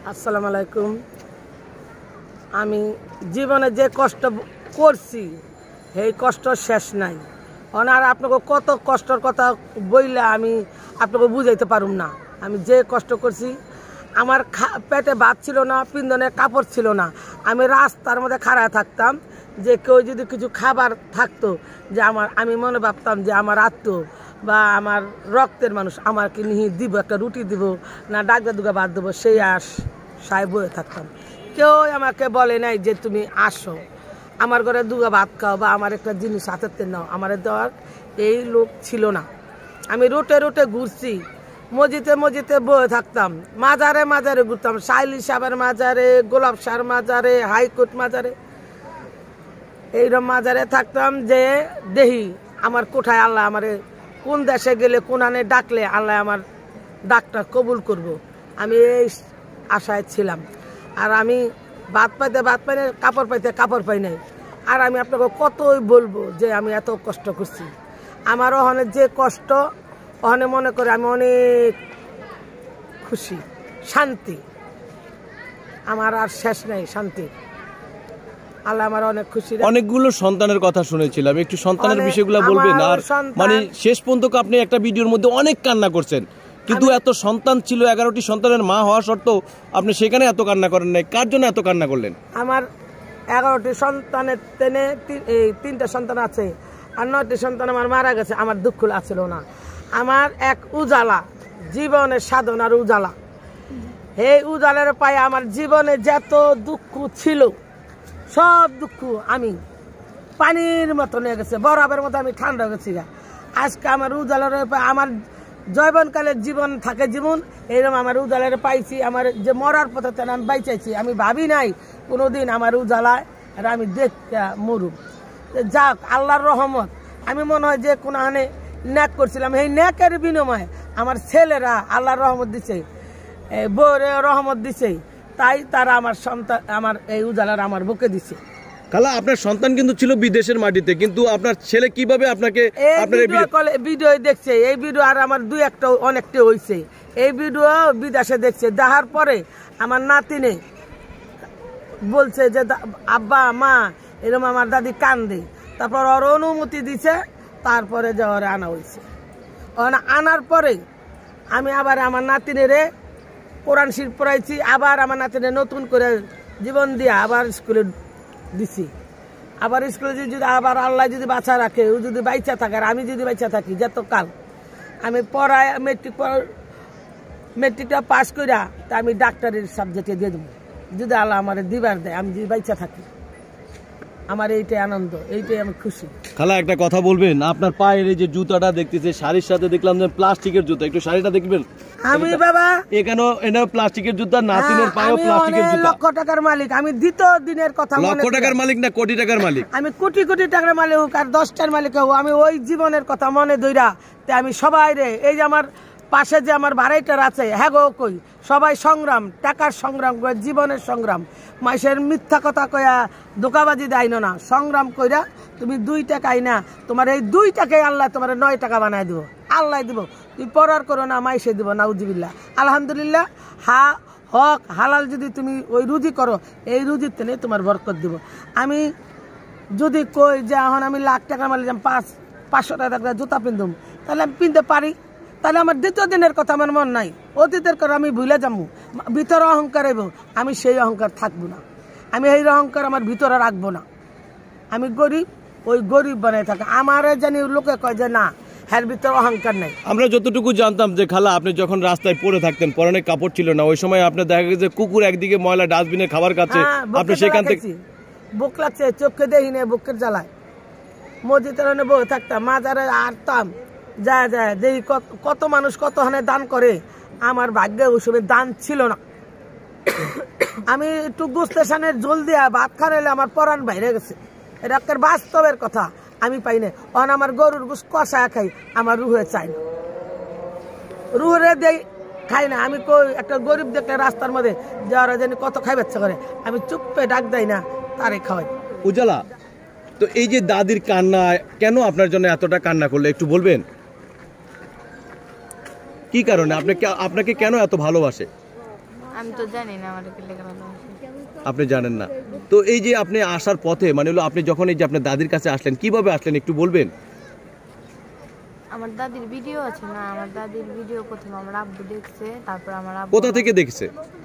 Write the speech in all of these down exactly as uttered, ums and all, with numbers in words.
আসসালামু আলাইকুম। আমি জীবনে যে কষ্ট করছি সেই কষ্ট শেষ নাই। ওনার আপনাকে কত কষ্টর কথা বইলে আমি আপনাকে বুঝাইতে পারুম না। আমি যে কষ্ট করছি, আমার পেটে ভাত ছিল না, পিন্দনে কাপড় ছিল না। আমি রাস্তার মধ্যে খাড়ায় থাকতাম, যে কেউ যদি কিছু খাবার থাকতো, যে আমার আমি মনে ভাবতাম যে আমার আত্মীয় বা আমার রক্তের মানুষ আমাকে নিয়ে দিব, একটা রুটি দিব না ডাকদা দুগা ভাত দেবো, সেই আশ সাই বয়ে থাকতাম। কেউ আমাকে বলে নাই যে তুমি আসো আমার ঘরে দুগা ভাত খাও বা আমার একটা জিনিস হাতেতে নাও, আমার দেওয়ার এই লোক ছিল না। আমি রুটে রুটে ঘুরছি, মসজিদে মসজিদে বয়ে থাকতাম, মাজারে মাজারে ঘুরতাম, সাইলি সাহেবের মাজারে, গোলাপ শাহর মাজারে, হাইকোর্ট মাজারে, এইরকম মাজারে থাকতাম। যে দেহি আমার কোঠায় আল্লাহ আমারে কোন দেশে গেলে কোন আনে ডাকলে আল্লাহ আমার ডাকটা কবুল করব, আমি এই আশায় ছিলাম। আর আমি ভাত পাইতে ভাত পাই নাই, কাপড় পাইতে কাপড় পাই নাই। আর আমি আপনাকে কতই বলবো যে আমি এত কষ্ট করছি। আমার ওখানে যে কষ্ট, ওখানে মনে করে আমি অনেক খুশি, শান্তি আমার আর শেষ নেই শান্তি। আল্লাহ আমার অনেক খুশি। অনেকগুলো সন্তানের কথা শুনেছিলাম, একটু সন্তানের বিষয়গুলো বলবেন। আর মানে শেষ পর্যন্ত আপনি একটা ভিডিওর মধ্যে অনেক কান্না করছেন, কিন্তু এত সন্তান ছিল, এগারোটি সন্তানের মা হওয়া সত্ত্বেও আপনি সেখানে এত কান্না করেন নাই। কার জন্য এত কান্না করলেন? আমার এগারোটি সন্তানের টেনে এই তিনটা সন্তান আছে, আর নয়টি সন্তান আমার মারা গেছে। আমার দুঃখ লাগছিল না। আমার এক উজালা, জীবনের সাধনার উজালা, এই উজালের পায়ে আমার জীবনে যত দুঃখ ছিল সব দুঃখ আমি পানির মতো নিয়ে গেছে, বরফের মতো আমি ঠান্ডা গেছি। আজকে আমার উজালের আমার জৈবনকালের জীবন থাকে জীবন, এইরকম আমার উজালের পাইছি। আমার যে মরার পথে আমি বাইচাইছি, আমি ভাবি নাই কোনোদিন আমার উজালায় আর আমি দেখতে মরুম। যাক, আল্লাহর রহমত। আমি মনে হয় যে কোনো হানে ন্যাক করছিলাম, এই ন্যাকের বিনিময়ে আমার ছেলেরা আল্লাহর রহমত দিছে, বউরে রহমত দিছে, তাই তারা আমার সন্তান আমার এই উজালার আমার বুকে দিছে। খালা, আপনার সন্তান কিন্তু ছিল বিদেশের মাটিতে, কিন্তু আপনার ছেলে কিভাবে আপনাকে ভিডিও দেখছে, এই ভিডিও আর আমার দুই একটা অনেকটা হয়েছে, এই ভিডিও বিদেশে দেখছে। দেখার পরে আমার নাতিনে বলছে যে আব্বা মা এরকম আমার দাদি কান্দে, তারপর ওর অনুমতি দিছে, তারপরে যে ওরা আনা হয়েছে। আনার পরে আমি আবার আমার নাতিনেরে কোরআন শরীফ পড়াইছি, আবার আমার নাতিনে নতুন করে জীবন দিয়ে আবার স্কুলে দিছি। আবার স্কুলে যদি আবার আল্লাহ যদি বাঁচা রাখে, ও যদি বাইচা থাকে আর আমি যদি বাইচা থাকি, যত কাল আমি পড়ায় মেট্রিক মেট্রিকটা পাস করিয়া তা আমি ডাক্তারের সাবজেক্টে দিয়ে দেবো, যদি আল্লাহ আমার দিবার দেয়, আমি যদি বাইচা থাকি। আমার এইটাই আনন্দ, এইটাই আমি খুশি। খালা, একটা কথা বলবেন, আপনার পায়ের এই যে জুতাটা দেখতেছে শাড়ির সাথে, দেখলাম যে প্লাস্টিকের জুতা, একটু শাড়িটা দেখবেন। আমি বাবা এখানে এটা প্লাস্টিকের জুতা, নাতিনের পায়েও প্লাস্টিকের জুতা। লক্ষ টাকার মালিক আমি, দ্বিতীয় দিনের কথা। লক্ষ টাকার মালিক না কোটি টাকার মালিক? আমি কোটি কোটি টাকার মালিক হোক আর দশটার মালিক হোক, আমি ওই জীবনের কথা মনে ধইরা তে আমি সবাই রে, এই যে আমার পাশে যে আমার ভাড়াইটার আছে, হ্যাঁ গো কই, সবাই সংগ্রাম, টাকার সংগ্রাম করে, জীবনের সংগ্রাম, মাইসের মিথ্যা কথা কয়া দোকাবাজি দেয় না, সংগ্রাম কইরা তুমি দুই টাকাই না, তোমার এই দুই টাকায় আল্লাহ তোমার নয় টাকা বানায় দিব, আল্লাহ দিব। তুমি পরার করো না, মাইসে দিব, নাউজুবিল্লাহ। আলহামদুলিল্লাহ, হা হক হালাল যদি তুমি ওই রুজি করো, এই রুজির তেনে তোমার বরকত দিব। আমি যদি কই যে এখন আমি লাখ টাকা মালিক, পাঁচ পাঁচশো টাকা জুতা পিন্ধুম, তাহলে আমি পিনতে পারি, তাহলে আমার দ্বিতীয় দিনের কথা আমার মন নাই, অতীতের কথা আমি ভুলে যাবো, ভিতরে অহংকার এবো, আমি সেই অহংকার থাকবো না, আমি এই অহংকার আমার ভিতরে রাখবো না। আমি গরিব, ওই গরিব বানাই থাকে, আমার জানি লোকে কয় যে না, এর ভিতরে অহংকার নাই। আমরা যতটুকু জানতাম যে খালা, আপনি যখন রাস্তায় পড়ে থাকতেন, পরনে কাপড় ছিল না, ওই সময় আপনি দেখা গেছে কুকুর একদিকে ময়লা ডাস্টবিনে খাবার খাচ্ছে, আপনি সেখান থেকে বুক লাগছে, চোখে দেখি না, বুকের জ্বালায় মসজিদের বসে থাকতাম, মাজারে আটতাম, যা যায় দেখি কত মানুষ কত হানে দান করে, আমার ভাগ্যে ওইসবের দান ছিল না। আমি একটু গুস্তেশানের জল দিয়া ভাত খাইলে আমার পরাণ বাইরে গেছে, এটা একটা বাস্তবের কথা। আমি পাই না, অন আমার গরুর গুস কষা খাই, আমার রুহে চাই না, রুহে দেই খাই না। আমি কই একটা গরিব দেখলে রাস্তার মধ্যে যাওয়ার জানি কত খাই বাচ্চা করে, আমি চুপে ডাক দেয় না, তারে খাওয়াই। উজালা, তো এই যে দাদির কান্না, কেন আপনার জন্য এতটা কান্না করলে একটু বলবেন? কি কারণে আপনাকে আপনাকে কেন এত ভালোবাসে? আমি তো জানি না আমার কি লেখা ভালোবাসে। আপনি জানেন না? তো এই যে আপনি আসার পথে মানে হলো আপনি যখন এই যে আপনার দাদির কাছে আসলেন কিভাবে আসলেন একটু বলবেন? আমার দাদির ভিডিও আছে না, আমার দাদির ভিডিও প্রথমে আমার আব্বু দেখছে, তারপর আমার আব্বু। কোথা থেকে দেখছে?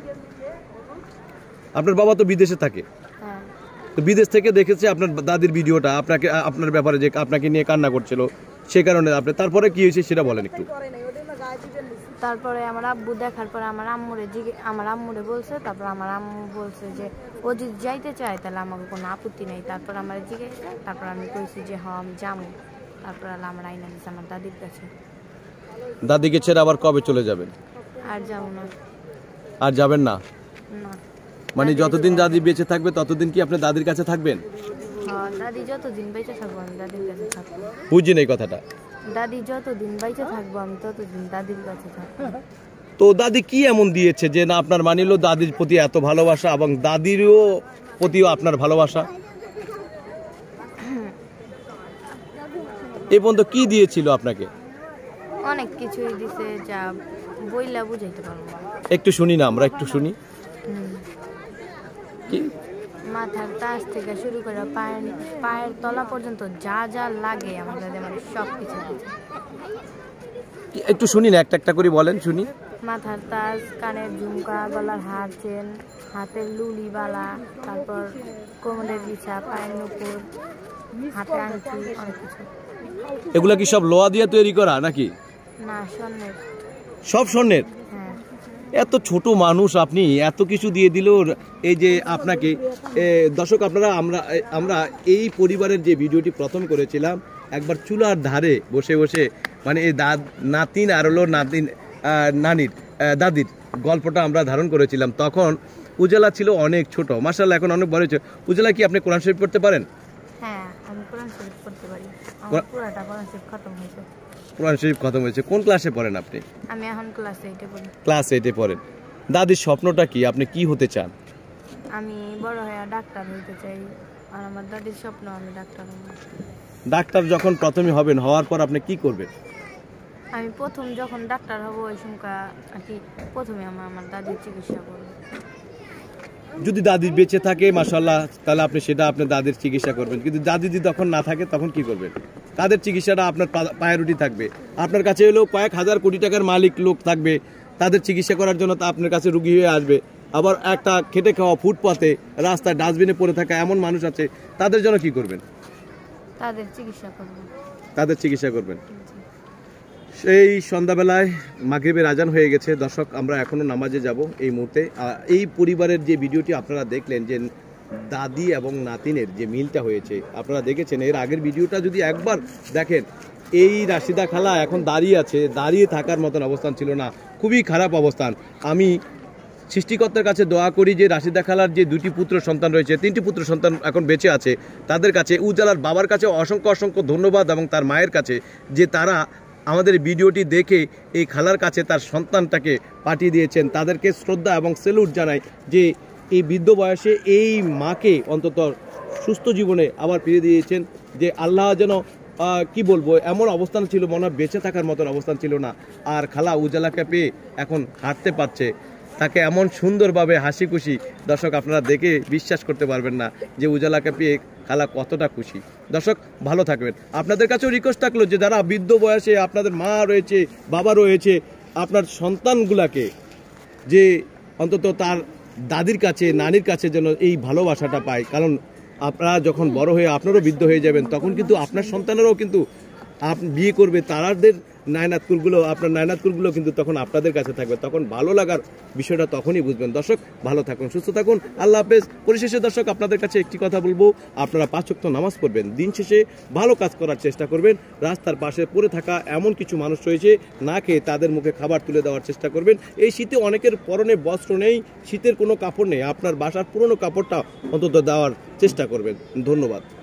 আপনার বাবা তো বিদেশে থাকে। হ্যাঁ। তো বিদেশ থেকে দেখেছে আপনার দাদির ভিডিওটা আপনাকে আপনার ব্যাপারে যে আপনাকে নিয়ে কান্না করছিল সে কারণে আপনি তারপরে কি হয়েছে সেটা বলেন একটু। তারপরে আমার আব্বু দেখার পরে আমার আম্মুরে জিজ্ঞে আমার আম্মুরে বলছে, তারপর আমার আম্মু বলছে যে ও যদি যাইতে চায় তাহলে আমাকে কোনো আপত্তি নেই। তারপর আমার জিজ্ঞেসে, তারপর আমি কইছি যে হ্যাঁ আমি যাবো। তারপর আমার আইনা দিচ্ছে আমার দাদির কাছে। দাদিকে ছেড়ে আবার কবে চলে যাবেন? আর যাবো না। আর যাবেন না? না। মানে যতদিন দাদি বেঁচে থাকবে ততদিন কি আপনি দাদির কাছে থাকবেন? হ্যাঁ, দাদি যতদিন বেঁচে থাকবো আমি দাদির কাছে থাকবো। বুঝছেন এই কথাটা? দাদি যতদিন বেঁচে থাকবো আমি ততদিন দাদির কাছে থাকবো। তো দাদি কি এমন দিয়েছে যে না আপনার মানিলো দাদির প্রতি এত ভালোবাসা এবং দাদিরও প্রতিও আপনার ভালোবাসা? এই পর্যন্ত কি দিয়েছিল আপনাকে? অনেক কিছুই দিছে যা বইলা বুঝাইতে পারবো না। একটু শুনি না, আমরা একটু শুনি। কি? মাথার তাজ থেকে শুরু করে পায়ের পায়ের তলা পর্যন্ত যা যা লাগে আমার দাদি আমার সব কিছু দিয়েছে। একটু শুনি না, একটা একটা করে বলেন শুনি। মাথার তাজ, কানের ঝুমকা, গলার হার, চেন, হাতের লুলি বালা, তারপর কোমরের বিছা, পায়ের নুপুর, হাতে আংটি, অনেক কিছু। এগুলা কি সব লোহা দিয়ে তৈরি করা নাকি? না, স্বর্ণের। সব স্বর্ণের? হ্যাঁ। এত ছোট মানুষ আপনি এত কিছু দিয়ে দিল এই যে আপনাকে। দর্শক আপনারা আমরা আমরা এই পরিবারের যে ভিডিওটি প্রথম করেছিলাম একবার চুলার ধারে বসে বসে মানে এই দাদ নাতিন আর হলো নাতিন নানির দাদির গল্পটা আমরা ধারণ করেছিলাম। তখন উজালা ছিল অনেক ছোট, মাশাআল্লাহ এখন অনেক বড় হয়েছে। উজালা কি আপনি কোরআন শরীফ পড়তে পারেন? হ্যাঁ, আমি কোরআন শরীফ পড়তে পারি। আমার পুরোটা কোরআন শরীফ খতম হয়েছে। কোরআন শরীফ খতম হয়েছে। কোন ক্লাসে পড়েন আপনি? আমি এখন ক্লাস এইটে পড়ি। ক্লাস এইটে পড়েন। দাদির স্বপ্নটা কি? আপনি কি হতে চান? আমি বড় হয়ে ডাক্তার হইতে চাই, আর আমার দাদির স্বপ্ন আমি ডাক্তার হব। ডাক্তার যখন প্রথমে হবেন, হওয়ার পর আপনি কি করবেন? আমি প্রথম যখন ডাক্তার হব ওই সময় আর কি প্রথমে আমি আমার দাদির চিকিৎসা করব। যদি দাদি বেঁচে থাকে মাশাআল্লাহ তাহলে আপনি সেটা আপনার দাদির চিকিৎসা করবেন, কিন্তু দাদি যদি তখন না থাকে তখন কি করবেন? তাদের চিকিৎসাটা আপনার প্রায়োরিটি থাকবে। আপনার কাছে এলো কয়েক হাজার কোটি টাকার মালিক লোক থাকবে, তাদের চিকিৎসা করার জন্য তা আপনার কাছে রুগী হয়ে আসবে। আবার একটা খেটে খাওয়া ফুটপাতে রাস্তায় ডাস্টবিনে পড়ে থাকা এমন মানুষ আছে, তাদের জন্য কি করবেন? তাদের চিকিৎসা করব। তাদের চিকিৎসা করবেন। সেই সন্ধ্যাবেলায় মাগরিবের আজান হয়ে গেছে। দর্শক আমরা এখনো নামাজে যাব এই মুহূর্তে। এই পরিবারের যে ভিডিওটি আপনারা দেখলেন যে দাদি এবং নাতিনের যে মিলটা হয়েছে আপনারা দেখেছেন। এর আগের ভিডিওটা যদি একবার দেখেন, এই রাশিদা খালা এখন দাঁড়িয়ে আছে, দাঁড়িয়ে থাকার মতন অবস্থান ছিল না, খুবই খারাপ অবস্থান। আমি সৃষ্টিকর্তার কাছে দোয়া করি যে রাশিদা খালার যে দুটি পুত্র সন্তান রয়েছে, তিনটি পুত্র সন্তান এখন বেঁচে আছে, তাদের কাছে উজালার বাবার কাছে অসংখ্য অসংখ্য ধন্যবাদ এবং তার মায়ের কাছে যে তারা আমাদের ভিডিওটি দেখে এই খালার কাছে তার সন্তানটাকে পাঠিয়ে দিয়েছেন। তাদেরকে শ্রদ্ধা এবং সেলুট জানাই যে এই বৃদ্ধ বয়সে এই মাকে অন্তত সুস্থ জীবনে আবার ফিরে দিয়েছেন। যে আল্লাহ যেন কি বলবো এমন অবস্থান ছিল, মনে হয় বেঁচে থাকার মতন অবস্থান ছিল না। আর খালা উজালাকে পেয়ে এখন হাঁটতে পারছে, তাকে এমন সুন্দরভাবে হাসি খুশি। দর্শক আপনারা দেখে বিশ্বাস করতে পারবেন না যে উজালাকে পেয়ে খালা কতটা খুশি। দর্শক ভালো থাকবেন। আপনাদের কাছেও রিকোয়েস্ট থাকলো যে যারা বৃদ্ধ বয়সে আপনাদের মা রয়েছে, বাবা রয়েছে, আপনার সন্তানগুলাকে যে অন্তত তার দাদির কাছে, নানির কাছে যেন এই ভালোবাসাটা পায়। কারণ আপনারা যখন বড় হয়ে আপনারও বৃদ্ধ হয়ে যাবেন তখন কিন্তু আপনার সন্তানেরও কিন্তু আপনি বিয়ে করবে, তারাদের নায়নাতকুলগুলো আপনার নায়নাতকুলগুলো কিন্তু তখন আপনাদের কাছে থাকবে। তখন ভালো লাগার বিষয়টা তখনই বুঝবেন। দর্শক ভালো থাকুন, সুস্থ থাকুন, আল্লাহ হাফেজ। পরিশেষে দর্শক আপনাদের কাছে একটি কথা বলবো, আপনারা পাঁচ ওয়াক্ত নামাজ পড়বেন, দিন শেষে ভালো কাজ করার চেষ্টা করবেন। রাস্তার পাশে পড়ে থাকা এমন কিছু মানুষ রয়েছে না খেয়ে তাদের মুখে খাবার তুলে দেওয়ার চেষ্টা করবেন। এই শীতে অনেকের পরনে বস্ত্র নেই, শীতের কোনো কাপড় নেই, আপনার বাসার পুরনো কাপড়টা অন্তত দেওয়ার চেষ্টা করবেন। ধন্যবাদ।